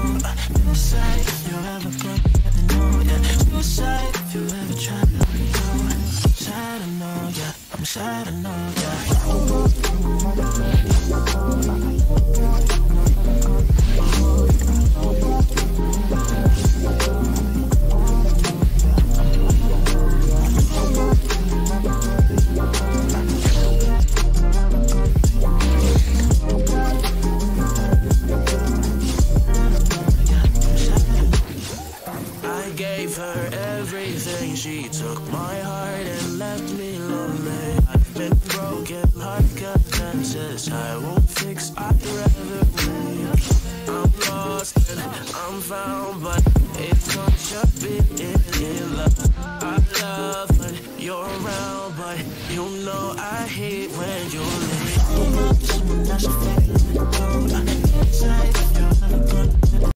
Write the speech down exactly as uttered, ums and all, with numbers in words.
Uh, suicide if you ever broke, let me know, yeah. Suicide if you ever tried to let me go. Sad, I know, yeah. I'm sad, I know, gave her everything. She took my heart and left me lonely. I've been broken, heart consensus. I won't fix, I'd rather leave. I'm lost and I'm found, but it's such a bit in love. I love when you're around, but you know I hate when you leave. Someone else, someone else,